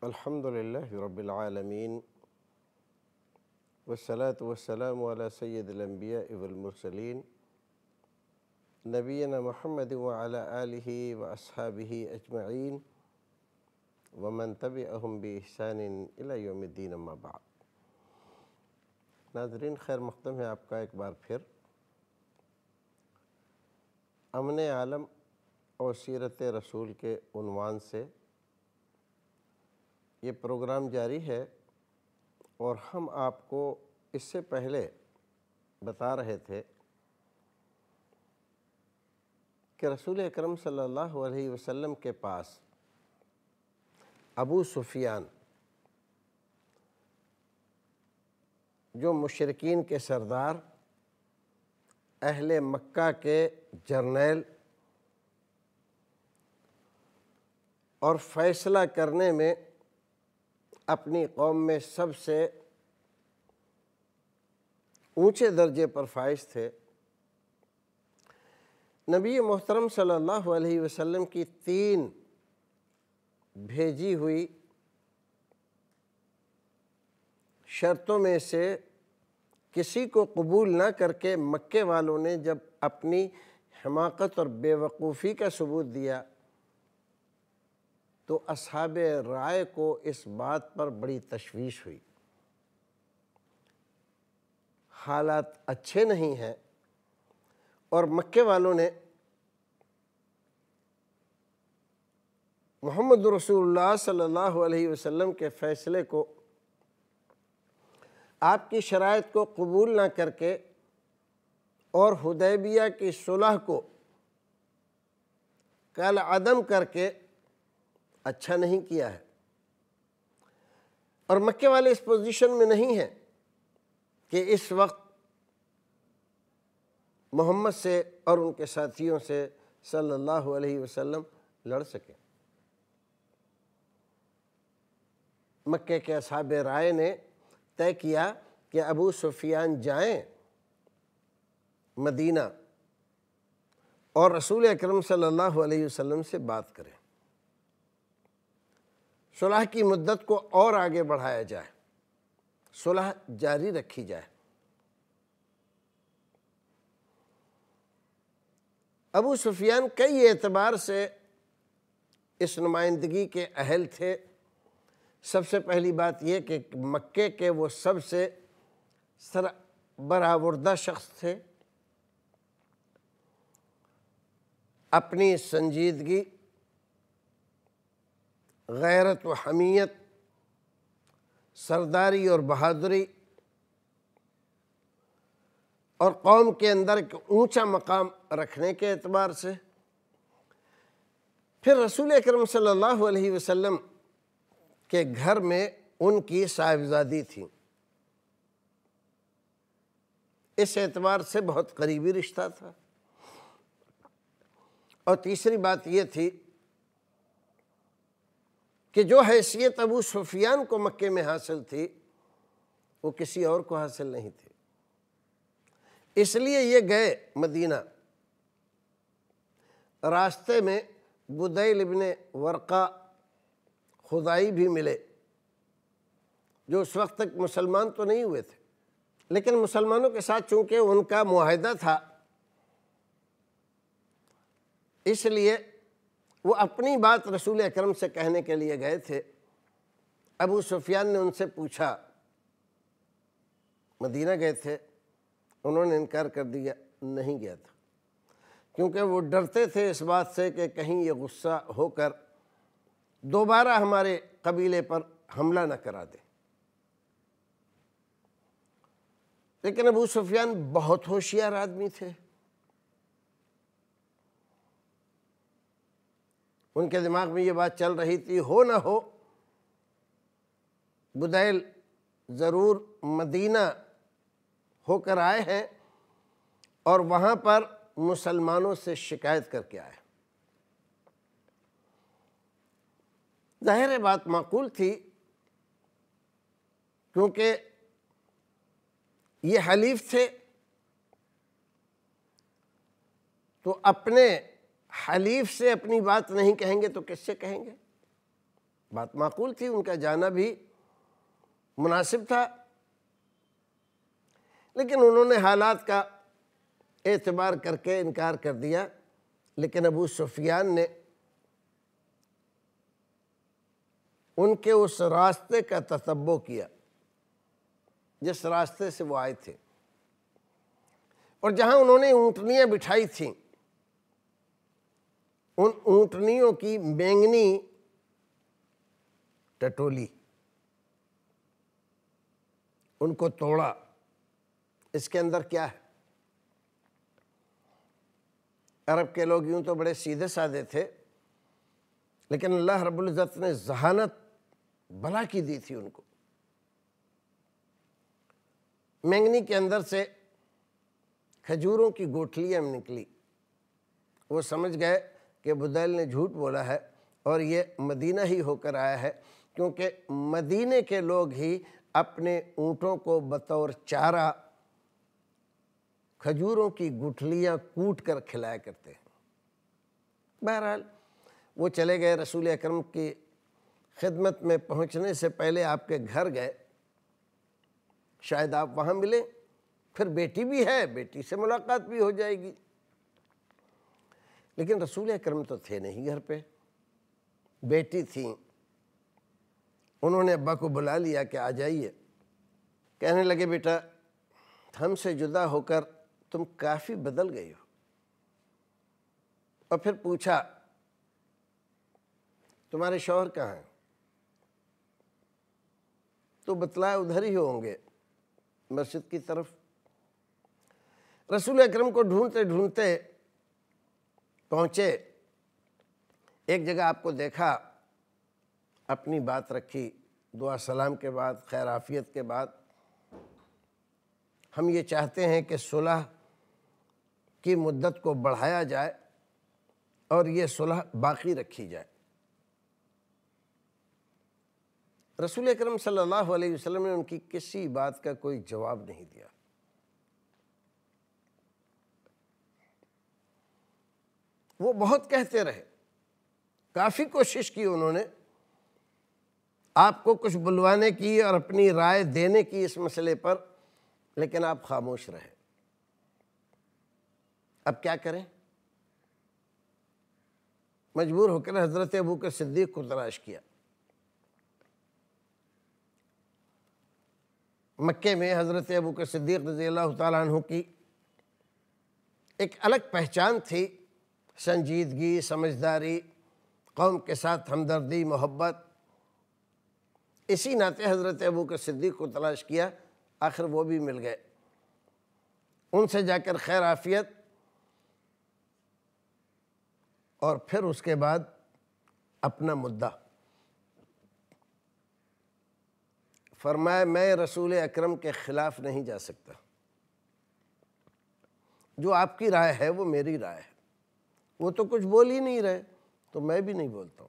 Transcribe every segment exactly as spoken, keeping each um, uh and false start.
الحمد للہ رب العالمین والصلاة والسلام علی سید الانبیاء والمرسلین نبینا محمد وعلی آلہ واصحابہ اجمعین ومن تبعہم بإحسان الی یوم الدین اما بعد۔ ناظرین، خیر مقدم ہے آپ کا ایک بار پھر امن عالم اور سیرت رسول کے عنوان سے یہ پروگرام جاری ہے، اور ہم آپ کو اس سے پہلے بتا رہے تھے کہ رسول اکرم صلی اللہ علیہ وسلم کے پاس ابو سفیان جو مشرکین کے سردار، اہل مکہ کے جرنیل اور فیصلہ کرنے میں اپنی قوم میں سب سے اونچے درجے پر فائز تھے، نبی محترم صلی اللہ علیہ وسلم کی تین بھیجی ہوئی شرطوں میں سے کسی کو قبول نہ کر کے مکے والوں نے جب اپنی حماقت اور بے وقوفی کا ثبوت دیا تو اصحاب رائے کو اس بات پر بڑی تشویش ہوئی۔ حالات اچھے نہیں ہیں، اور مکے والوں نے محمد رسول اللہ صلی اللہ علیہ وسلم کے فیصلے کو، آپ کی شرائط کو قبول نہ کر کے اور حدیبیہ کی صلح کو کالعدم کر کے اچھا نہیں کیا ہے، اور مکے والے اس پوزیشن میں نہیں ہیں کہ اس وقت محمد سے اور ان کے ساتھیوں سے صلی اللہ علیہ وسلم لڑ سکیں۔ مکے کے اصحاب رائے نے طے کیا کہ ابو سفیان جائیں مدینہ اور رسول اکرم صلی اللہ علیہ وسلم سے بات کریں، صلح کی مدت کو اور آگے بڑھایا جائے، صلح جاری رکھی جائے۔ ابو سفیان کئی اعتبار سے اس نمائندگی کے اہل تھے۔ سب سے پہلی بات یہ کہ مکے کے وہ سب سے سربراہ شخص تھے، اپنی سنجیدگی، غیرت و حمیت، سرداری اور بہادری اور قوم کے اندر ایک اونچا مقام رکھنے کے اعتبار سے، پھر رسول اکرم صلی اللہ علیہ وسلم کے گھر میں ان کی صاحبزادی تھی، اس اعتبار سے بہت قریبی رشتہ تھا۔ اور تیسری بات یہ تھی کہ جو حیثیت ابو سفیان کو مکے میں حاصل تھی وہ کسی اور کو حاصل نہیں تھی، اس لیے یہ گئے مدینہ۔ راستے میں بدیل ابن ورقہ خزاعی بھی ملے، جو اس وقت تک مسلمان تو نہیں ہوئے تھے، لیکن مسلمانوں کے ساتھ چونکہ ان کا معاہدہ تھا، اس لیے وہ اپنی بات رسول اکرم سے کہنے کے لیے گئے تھے۔ ابو سفیان نے ان سے پوچھا، مدینہ گئے تھے؟ انہوں نے انکار کر دیا، نہیں گیا تھا، کیونکہ وہ ڈرتے تھے اس بات سے کہ کہیں یہ غصہ ہو کر دوبارہ ہمارے قبیلے پر حملہ نہ کرا دے۔ لیکن ابو سفیان بہت ہوشیار آدمی تھے، ان کے دماغ میں یہ بات چل رہی تھی، ہو نہ ہو بدیل ضرور مدینہ ہو کر آئے ہیں اور وہاں پر مسلمانوں سے شکایت کر کے آئے۔ ظاہر بات معقول تھی، کیونکہ یہ حلیف تھے، تو اپنے حلیف سے اپنی بات نہیں کہیں گے تو کس سے کہیں گے؟ بات معقول تھی، ان کا جانا بھی مناسب تھا، لیکن انہوں نے حالات کا اعتبار کر کے انکار کر دیا۔ لیکن ابو سفیان نے ان کے اس راستے کا تتبع کیا جس راستے سے وہ آئے تھے، اور جہاں انہوں نے اونٹنیاں بٹھائی تھیں ان اونٹنیوں کی مینگنی ٹٹولی، ان کو توڑا۔ اس کے اندر کیا ہے؟ عرب کے لوگ یوں تو بڑے سیدھے سادے تھے، لیکن اللہ رب العزت نے ذہانت بلا کی دی تھی ان کو۔ مینگنی کے اندر سے کھجوروں کی گوٹھلیاں نکلی۔ وہ سمجھ گئے کہ بدیل نے جھوٹ بولا ہے اور یہ مدینہ ہی ہو کر آیا ہے، کیونکہ مدینے کے لوگ ہی اپنے اونٹوں کو بطور چارہ کھجوروں کی گٹھلیاں کوٹ کر کھلایا کرتے ہیں۔ بہرحال وہ چلے گئے، رسول اکرم کی خدمت میں پہنچنے سے پہلے آپ کے گھر گئے، شاید آپ وہاں ملے، پھر بیٹی بھی ہے، بیٹی سے ملاقات بھی ہو جائے گی۔ لیکن رسول اکرم تو تھے نہیں گھر پہ، بیٹی تھیں۔ انہوں نے ابا کو بلا لیا کہ آ جائیے۔ کہنے لگے بیٹا ہم سے جدا ہو کر تم کافی بدل گئی ہو۔ اور پھر پوچھا تمہارے شوہر کہاں ہیں؟ تو بتلایا ادھر ہی ہوں گے مسجد کی طرف۔ رسول اکرم کو ڈھونڈتے ڈھونڈتے پہنچے، ایک جگہ آپ کو دیکھا، اپنی بات رکھی، دعا سلام کے بعد، خیر عافیت کے بعد، ہم یہ چاہتے ہیں کہ صلح کی مدت کو بڑھایا جائے اور یہ صلح باقی رکھی جائے۔ رسول اکرم صلی اللہ علیہ وسلم نے ان کی کسی بات کا کوئی جواب نہیں دیا۔ وہ بہت کہتے رہے، کافی کوشش کی انہوں نے آپ کو کچھ بلوانے کی اور اپنی رائے دینے کی اس مسئلے پر، لیکن آپ خاموش رہے۔ اب کیا کریں؟ مجبور ہو کر حضرت ابوبکر صدیق کو تلاش کیا۔ مکے میں حضرت ابوبکر صدیق رضی اللہ تعالیٰ عنہ کی ایک الگ پہچان تھی، سنجیدگی، سمجھداری، قوم کے ساتھ ہمدردی، محبت۔ اسی ناطے حضرت ابوبکر صدیق کو تلاش کیا، آخر وہ بھی مل گئے۔ ان سے جا کر خیر عافیت، اور پھر اس کے بعد اپنا مدعا فرمایا میں رسول اکرم کے خلاف نہیں جا سکتا، جو آپ کی رائے ہے وہ میری رائے ہے۔ وہ تو کچھ بول ہی نہیں رہے تو میں بھی نہیں بولتا ہوں۔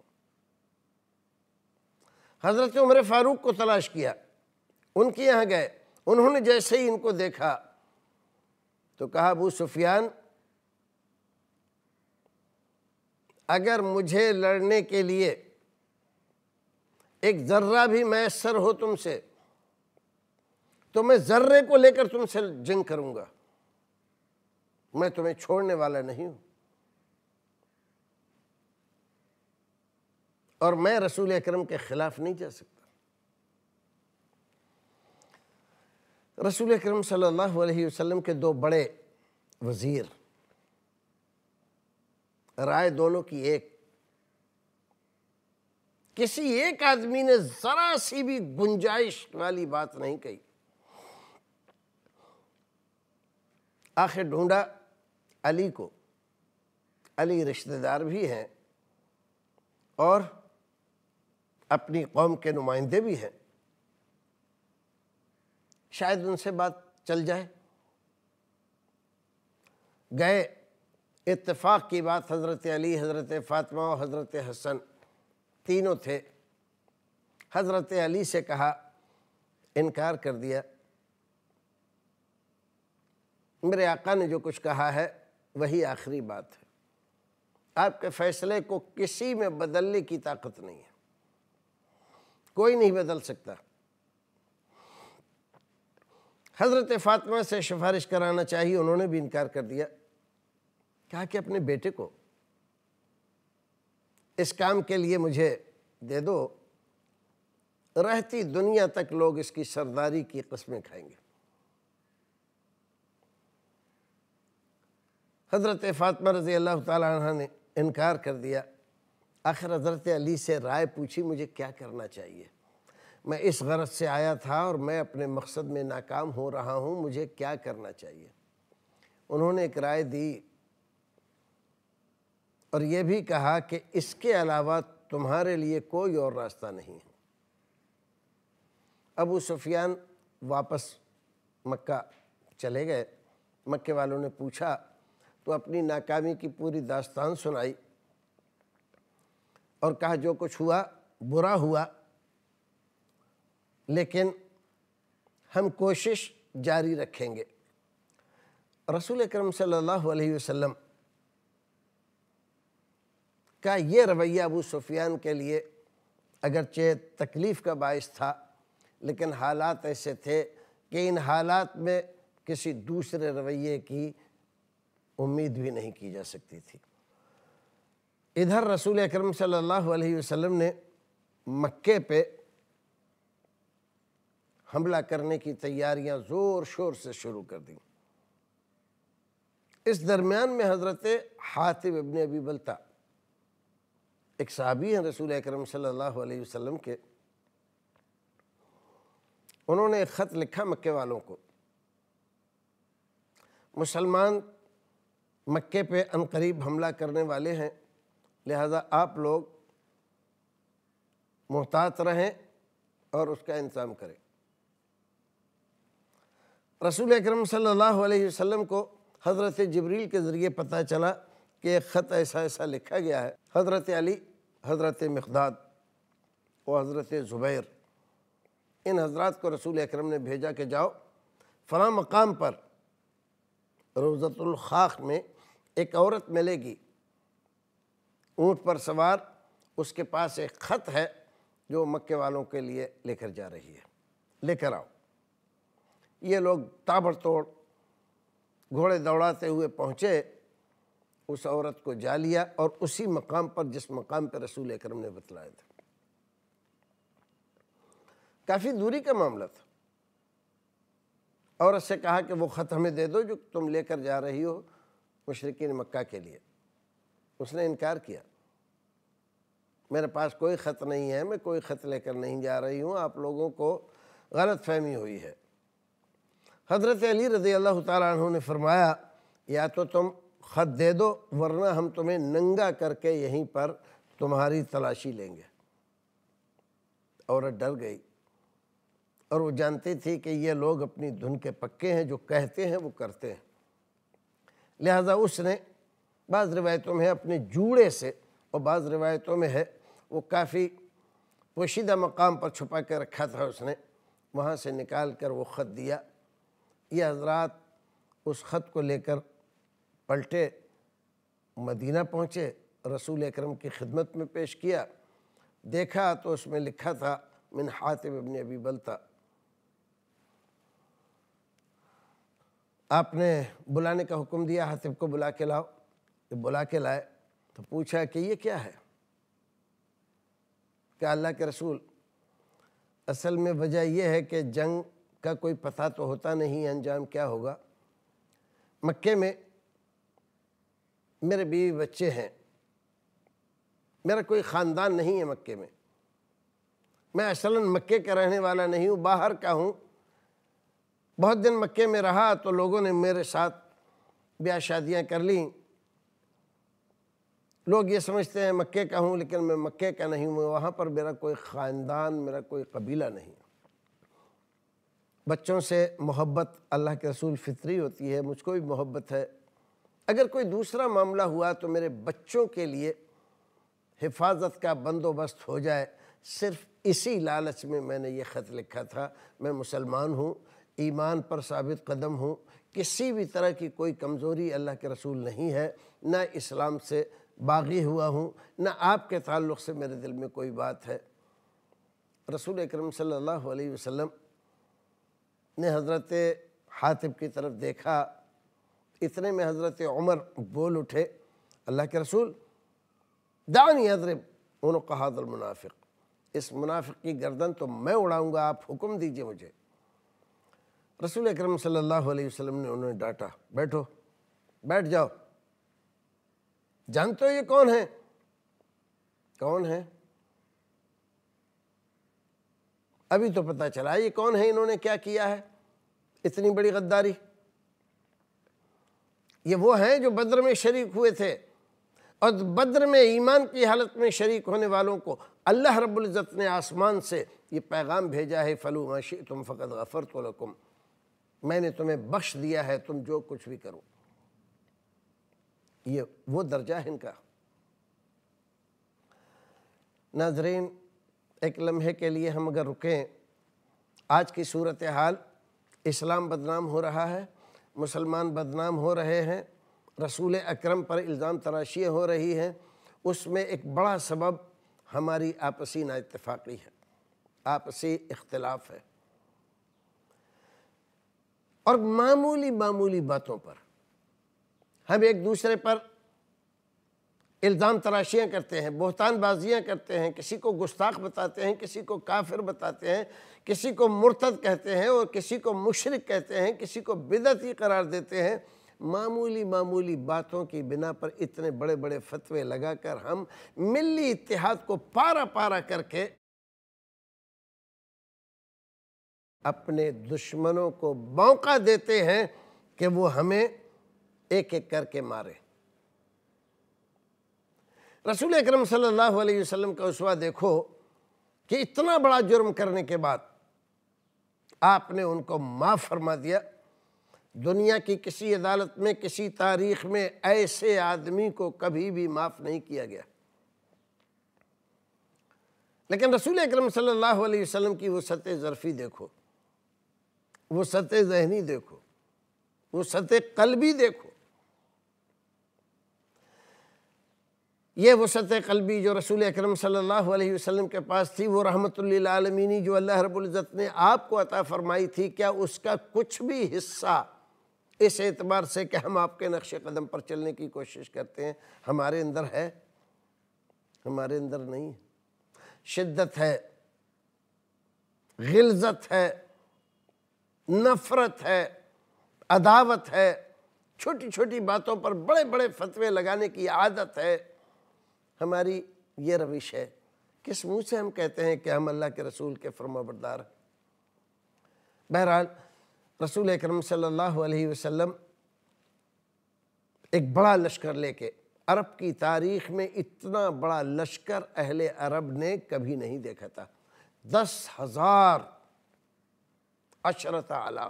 حضرت عمر فاروق کو تلاش کیا، ان کے یہاں گئے، انہوں نے جیسے ہی ان کو دیکھا تو کہا ابو سفیان اگر مجھے لڑنے کے لیے ایک ذرہ بھی میسر ہو تم سے تو میں ذرے کو لے کر تم سے جنگ کروں گا، میں تمہیں چھوڑنے والا نہیں ہوں، اور میں رسول اکرم کے خلاف نہیں جا سکتا۔ رسول اکرم صلی اللہ علیہ وسلم کے دو بڑے وزیر، رائے دونوں کی ایک، کسی ایک آدمی نے ذرا سی بھی گنجائش والی بات نہیں کہی۔ آخر ڈھونڈا علی کو، علی رشتہ دار بھی ہیں اور اپنی قوم کے نمائندے بھی ہیں، شاید ان سے بات چل جائے۔ گئے، اتفاق کی بات حضرت علی، حضرت فاطمہ اور حضرت حسن تینوں تھے۔ حضرت علی سے کہا، انکار کر دیا، میرے آقا نے جو کچھ کہا ہے وہی آخری بات ہے، آپ کے فیصلے کو کسی میں بدلنے کی طاقت نہیں ہے۔ کوئی نہیں بدل سکتا۔ حضرت فاطمہ سے سفارش کرانا چاہیے، انہوں نے بھی انکار کر دیا، کہا کہ اپنے بیٹے کو اس کام کے لیے مجھے دے دو، رہتی دنیا تک لوگ اس کی سرداری کی قسمیں کھائیں گے۔ حضرت فاطمہ رضی اللہ تعالی عنہ نے انکار کر دیا۔ آخر حضرت علی سے رائے پوچھی، مجھے کیا کرنا چاہیے؟ میں اس غرض سے آیا تھا اور میں اپنے مقصد میں ناکام ہو رہا ہوں، مجھے کیا کرنا چاہیے؟ انہوں نے ایک رائے دی اور یہ بھی کہا کہ اس کے علاوہ تمہارے لیے کوئی اور راستہ نہیں ہے۔ ابو سفیان واپس مکہ چلے گئے۔ مکے والوں نے پوچھا تو اپنی ناکامی کی پوری داستان سنائی اور کہا جو کچھ ہوا برا ہوا، لیکن ہم کوشش جاری رکھیں گے۔ رسول اکرم صلی اللہ علیہ وسلم کا یہ رویہ ابو سفیان کے لیے اگرچہ تکلیف کا باعث تھا، لیکن حالات ایسے تھے کہ ان حالات میں کسی دوسرے رویے کی امید بھی نہیں کی جا سکتی تھی۔ ادھر رسول اکرم صلی اللہ علیہ وسلم نے مکے پہ حملہ کرنے کی تیاریاں زور شور سے شروع کر دیں۔ اس درمیان میں حضرت حاتب ابن ابی بلتع، ایک صحابی ہیں رسول اکرم صلی اللہ علیہ وسلم کے، انہوں نے ایک خط لکھا مکے والوں کو، مسلمان مکے پہ عنقریب حملہ کرنے والے ہیں، لہذا آپ لوگ محتاط رہیں اور اس کا انتظام کریں۔ رسول اکرم صلی اللہ علیہ وسلم کو حضرت جبریل کے ذریعے پتہ چلا کہ ایک خط ایسا ایسا لکھا گیا ہے۔ حضرت علی، حضرت مقداد اور حضرت زبیر، ان حضرات کو رسول اکرم نے بھیجا کہ جاؤ فلاں مقام پر روضۃ الخاق میں ایک عورت ملے گی، اونٹ پر سوار، اس کے پاس ایک خط ہے جو مکے والوں کے لیے لے کر جا رہی ہے، لے کر آؤ۔ یہ لوگ تابڑ توڑ گھوڑے دوڑاتے ہوئے پہنچے، اس عورت کو جا لیا اور اسی مقام پر جس مقام پر رسول اکرم نے بتلایا تھا۔ کافی دوری کا معاملہ تھا۔ عورت سے کہا کہ وہ خط ہمیں دے دو جو تم لے کر جا رہی ہو مشرکین مکہ کے لیے۔ اس نے انکار کیا، میرے پاس کوئی خط نہیں ہے، میں کوئی خط لے کر نہیں جا رہی ہوں، آپ لوگوں کو غلط فہمی ہوئی ہے۔ حضرت علی رضی اللہ تعالیٰ عنہ نے فرمایا یا تو تم خط دے دو ورنہ ہم تمہیں ننگا کر کے یہیں پر تمہاری تلاشی لیں گے۔ عورت ڈر گئی اور وہ جانتی تھی کہ یہ لوگ اپنی دھن کے پکے ہیں، جو کہتے ہیں وہ کرتے ہیں، لہذا اس نے بعض روایتوں میں ہے اپنے جوڑے سے اور بعض روایتوں میں ہے وہ کافی پوشیدہ مقام پر چھپا کے رکھا تھا، اس نے وہاں سے نکال کر وہ خط دیا۔ یہ حضرات اس خط کو لے کر پلٹے، مدینہ پہنچے، رسول اکرم کی خدمت میں پیش کیا، دیکھا تو اس میں لکھا تھا من حاتب ابن ابی بلتع۔ آپ نے بلانے کا حکم دیا، حاتب کو بلا کے لاؤ۔ بلا کے لائے تو پوچھا کہ یہ کیا ہے؟ کہ اللہ کے رسول، اصل میں وجہ یہ ہے کہ جنگ کا کوئی پتہ تو ہوتا نہیں، انجام کیا ہوگا۔ مکے میں میرے بیوی بچے ہیں، میرا کوئی خاندان نہیں ہے مکے میں، میں اصلاً مکے کا رہنے والا نہیں ہوں، باہر کا ہوں۔ بہت دن مکے میں رہا تو لوگوں نے میرے ساتھ بیاہ شادیاں کر لیں، لوگ یہ سمجھتے ہیں مکے کا ہوں لیکن میں مکے کا نہیں ہوں، وہاں پر میرا کوئی خاندان، میرا کوئی قبیلہ نہیں۔ بچوں سے محبت اللہ کے رسول فطری ہوتی ہے، مجھ کو بھی محبت ہے، اگر کوئی دوسرا معاملہ ہوا تو میرے بچوں کے لیے حفاظت کا بندوبست ہو جائے، صرف اسی لالچ میں میں نے یہ خط لکھا تھا۔ میں مسلمان ہوں، ایمان پر ثابت قدم ہوں، کسی بھی طرح کی کوئی کمزوری اللہ کے رسول نہیں ہے، نہ اسلام سے باغی ہوا ہوں، نہ آپ کے تعلق سے میرے دل میں کوئی بات ہے۔ رسول اکرم صلی اللہ علیہ وسلم نے حضرت حاتب کی طرف دیکھا، اتنے میں حضرت عمر بول اٹھے، اللہ کے رسول دعنی اضرب عنق ھذا المنافق، اس منافق کی گردن تو میں اڑاؤں گا، آپ حکم دیجئے مجھے۔ رسول اکرم صلی اللہ علیہ وسلم نے انہوں نے ڈانٹا، بیٹھو، بیٹھ جاؤ، جانتے ہو یہ کون ہے؟ کون ہے؟ ابھی تو پتہ چلا یہ کون ہے، انہوں نے کیا کیا ہے، اتنی بڑی غداری۔ یہ وہ ہیں جو بدر میں شریک ہوئے تھے، اور بدر میں ایمان کی حالت میں شریک ہونے والوں کو اللہ رب العزت نے آسمان سے یہ پیغام بھیجا ہے، فَلُوا مَا شِئْتُمْ فَقَدْ غَفَرْتُ لَكُمْ، میں نے تمہیں بخش دیا ہے، تم جو کچھ بھی کرو۔ یہ وہ درجہ ہے ان کا۔ ناظرین، ایک لمحے کے لیے ہم اگر رکیں، آج کی صورتحال، اسلام بدنام ہو رہا ہے، مسلمان بدنام ہو رہے ہیں، رسول اکرم پر الزام تراشیاں ہو رہی ہیں، اس میں ایک بڑا سبب ہماری آپسی نا اتفاقی ہے، آپسی اختلاف ہے، اور معمولی معمولی باتوں پر ہم ایک دوسرے پر الزام تراشیاں کرتے ہیں، بہتان بازیاں کرتے ہیں، کسی کو گستاخ بتاتے ہیں، کسی کو کافر بتاتے ہیں، کسی کو مرتد کہتے ہیں اور کسی کو مشرک کہتے ہیں، کسی کو بدعتی قرار دیتے ہیں۔ معمولی معمولی باتوں کی بنا پر اتنے بڑے بڑے فتوے لگا کر ہم ملی اتحاد کو پارا پارا کر کے اپنے دشمنوں کو موقع دیتے ہیں کہ وہ ہمیں ایک ایک کر کے مارے۔ رسول اکرم صلی اللہ علیہ وسلم کا اسوہ دیکھو کہ اتنا بڑا جرم کرنے کے بعد آپ نے ان کو معاف فرما دیا۔ دنیا کی کسی عدالت میں، کسی تاریخ میں ایسے آدمی کو کبھی بھی معاف نہیں کیا گیا، لیکن رسول اکرم صلی اللہ علیہ وسلم کی وسعت ظرفی دیکھو، وسعت ذہنی دیکھو، وسعت قلبی دیکھو۔ یہ وسعت قلبی جو رسول اکرم صلی اللہ علیہ وسلم کے پاس تھی، وہ رحمت للعالمین جو اللہ رب العزت نے آپ کو عطا فرمائی تھی، کیا اس کا کچھ بھی حصہ اس اعتبار سے کہ ہم آپ کے نقش قدم پر چلنے کی کوشش کرتے ہیں ہمارے اندر ہے؟ ہمارے اندر نہیں۔ شدت ہے، غلظت ہے، نفرت ہے، عداوت ہے، چھوٹی چھوٹی باتوں پر بڑے بڑے فتوے لگانے کی عادت ہے، ہماری یہ روش ہے۔ کس منہ سے ہم کہتے ہیں کہ ہم اللہ کے رسول کے فرما بردار ہیں؟ بہرحال رسول اکرم صلی اللہ علیہ وسلم ایک بڑا لشکر لے کے، عرب کی تاریخ میں اتنا بڑا لشکر اہل عرب نے کبھی نہیں دیکھا تھا، دس ہزار عشرۃ آلاف،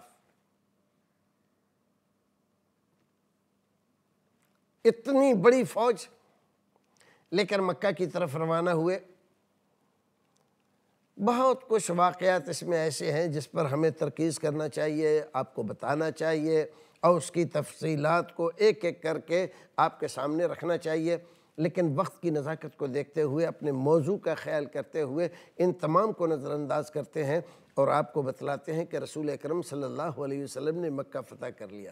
اتنی بڑی فوج لے کر مکہ کی طرف روانہ ہوئے۔ بہت کچھ واقعات اس میں ایسے ہیں جس پر ہمیں ترکیز کرنا چاہیے، آپ کو بتانا چاہیے، اور اس کی تفصیلات کو ایک ایک کر کے آپ کے سامنے رکھنا چاہیے، لیکن وقت کی نزاکت کو دیکھتے ہوئے، اپنے موضوع کا خیال کرتے ہوئے ان تمام کو نظر انداز کرتے ہیں اور آپ کو بتلاتے ہیں کہ رسول اکرم صلی اللہ علیہ وسلم نے مکہ فتح کر لیا۔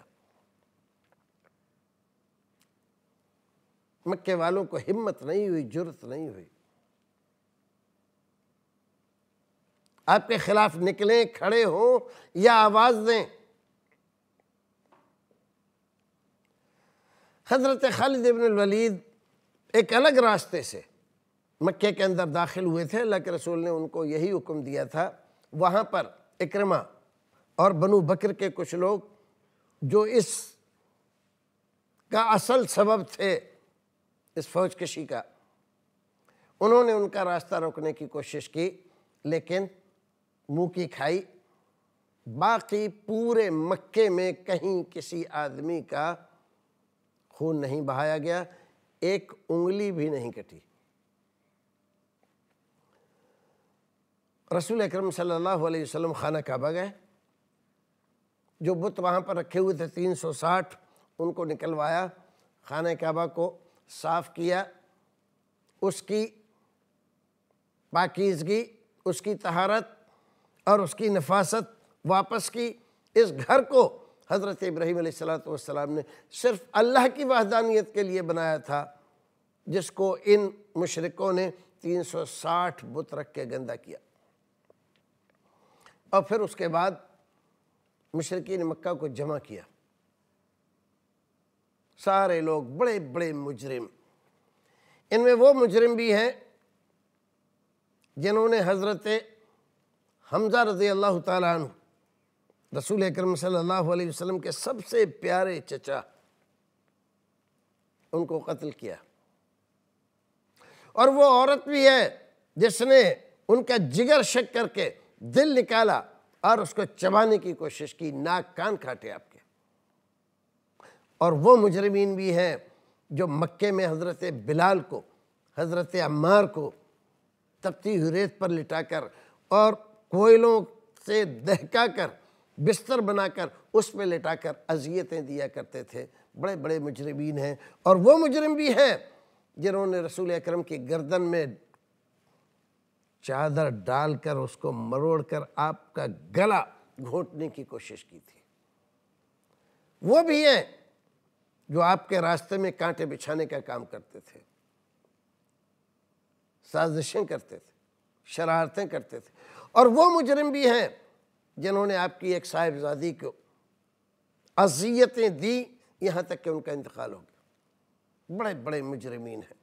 مکے والوں کو ہمت نہیں ہوئی، جرأت نہیں ہوئی، آپ کے خلاف نکلیں، کھڑے ہوں یا آواز دیں۔ حضرت خالد بن الولید ایک الگ راستے سے مکے کے اندر داخل ہوئے تھے، اللہ کے رسول نے ان کو یہی حکم دیا تھا۔ وہاں پر اکرمہ اور بنو بکر کے کچھ لوگ جو اس کا اصل سبب تھے اس فوج کشی کا، انہوں نے ان کا راستہ روکنے کی کوشش کی، لیکن منہ کی کھائی۔ باقی پورے مکے میں کہیں کسی آدمی کا خون نہیں بہایا گیا، ایک انگلی بھی نہیں کٹی۔ رسول اکرم صلی اللہ علیہ وسلم خانہ کعبہ گئے، جو بت وہاں پر رکھے ہوئے تھے تین سو ساٹھ، ان کو نکلوایا، خانہ کعبہ کو صاف کیا، اس کی پاکیزگی اس کی طہارت اور اس کی نفاست واپس کی۔ اس گھر کو حضرت ابراہیم علیہ السلام نے صرف اللہ کی وحدانیت کے لیے بنایا تھا، جس کو ان مشرکوں نے تین سو ساٹھ بت رکھ کے گندہ کیا۔ اور پھر اس کے بعد مشرکین مکہ کو جمع کیا، سارے لوگ بڑے بڑے مجرم، ان میں وہ مجرم بھی ہیں جنہوں نے حضرت حمزہ رضی اللہ تعالیٰ عنہ، رسول اکرم صلی اللہ علیہ وسلم کے سب سے پیارے چچا، ان کو قتل کیا۔ اور وہ عورت بھی ہے جس نے ان کا جگر شک کر کے دل نکالا اور اس کو چبانے کی کوشش کی، ناک کان کاٹے آپ کے۔ اور وہ مجرمین بھی ہیں جو مکے میں حضرت بلال کو، حضرت عمار کو تپتی ہوئی ریت پر لٹا کر اور کوئلوں سے دہکا کر بستر بنا کر اس پہ لٹا کر اذیتیں دیا کرتے تھے۔ بڑے بڑے مجرمین ہیں۔ اور وہ مجرم بھی ہیں جنہوں نے رسول اکرم کی گردن میں چادر ڈال کر اس کو مروڑ کر آپ کا گلا گھونٹنے کی کوشش کی تھی۔ وہ بھی ہیں جو آپ کے راستے میں کانٹے بچھانے کا کام کرتے تھے، سازشیں کرتے تھے، شرارتیں کرتے تھے۔ اور وہ مجرم بھی ہیں جنہوں نے آپ کی ایک صاحبزادی کو اذیتیں دی یہاں تک کہ ان کا انتقال ہو گیا۔ بڑے بڑے مجرمین ہیں۔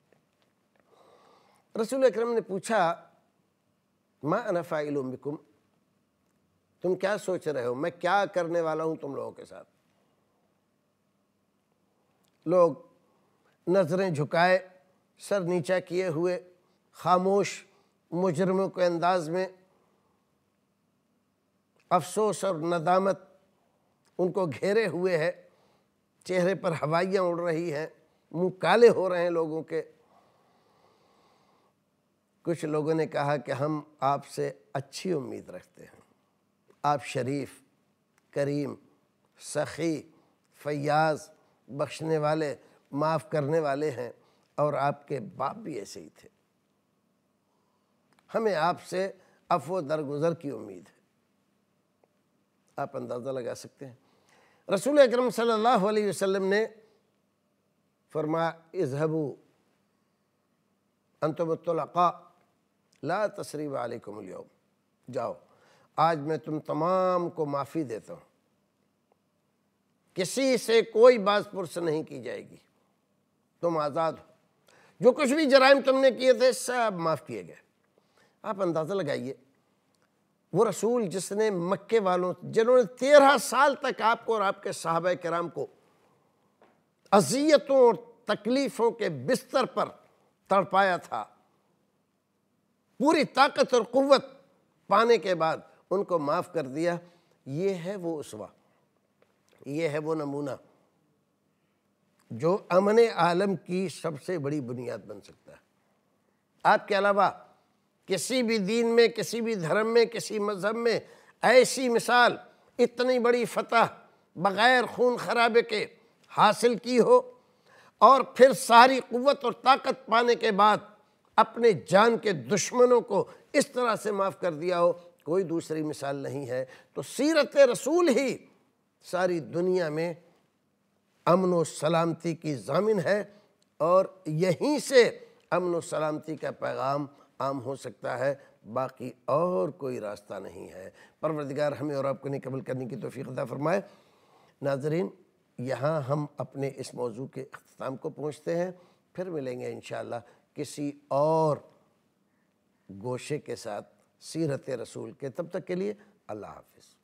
رسول اکرم نے پوچھا، ما انا فاعل بکم، تم کیا سوچ رہے ہو، میں کیا کرنے والا ہوں تم لوگوں کے ساتھ؟ لوگ نظریں جھکائے، سر نیچا کیے ہوئے، خاموش مجرموں کے انداز میں، افسوس اور ندامت ان کو گھیرے ہوئے ہے، چہرے پر ہوائیاں اڑ رہی ہیں، منہ کالے ہو رہے ہیں لوگوں کے۔ کچھ لوگوں نے کہا کہ ہم آپ سے اچھی امید رکھتے ہیں، آپ شریف، کریم، سخی، فیاض، بخشنے والے، معاف کرنے والے ہیں، اور آپ کے باپ بھی ایسے ہی تھے، ہمیں آپ سے عفو درگزر کی امید ہے۔ آپ اندازہ لگا سکتے ہیں رسول اکرم صلی اللہ علیہ وسلم نے فرمایا، اذهبوا انتم الطلقاء لا تثریب علیکم اليوم، جاؤ آج میں تم تمام کو معافی دیتا ہوں، کسی سے کوئی باز پرس نہیں کی جائے گی، تم آزاد ہو، جو کچھ بھی جرائم تم نے کیے تھے سب معاف کیے گئے۔ آپ اندازہ لگائیے، وہ رسول جس نے مکے والوں، جنہوں نے تیرہ سال تک آپ کو اور آپ کے صحابہ کرام کو اذیتوں اور تکلیفوں کے بستر پر تڑپایا تھا، پوری طاقت اور قوت پانے کے بعد ان کو معاف کر دیا، یہ ہے وہ اسوہ، یہ ہے وہ نمونہ جو امن عالم کی سب سے بڑی بنیاد بن سکتا ہے۔ آپ کے علاوہ کسی بھی دین میں، کسی بھی دھرم میں، کسی مذہب میں ایسی مثال، اتنی بڑی فتح بغیر خون خرابے کے حاصل کی ہو اور پھر ساری قوت اور طاقت پانے کے بعد اپنے جان کے دشمنوں کو اس طرح سے معاف کر دیا ہو، کوئی دوسری مثال نہیں ہے۔ تو سیرت رسول ہی ساری دنیا میں امن و سلامتی کی ضامن ہے، اور یہیں سے امن و سلامتی کا پیغام عام ہو سکتا ہے، باقی اور کوئی راستہ نہیں ہے۔ پروردگار ہمیں اور آپ کو نیک عمل کرنے کی توفیق عطا فرمائے۔ ناظرین، یہاں ہم اپنے اس موضوع کے اختتام کو پہنچتے ہیں، پھر ملیں گے انشاءاللہ کسی اور گوشے کے ساتھ سیرت رسول کے۔ تب تک کے لیے اللہ حافظ۔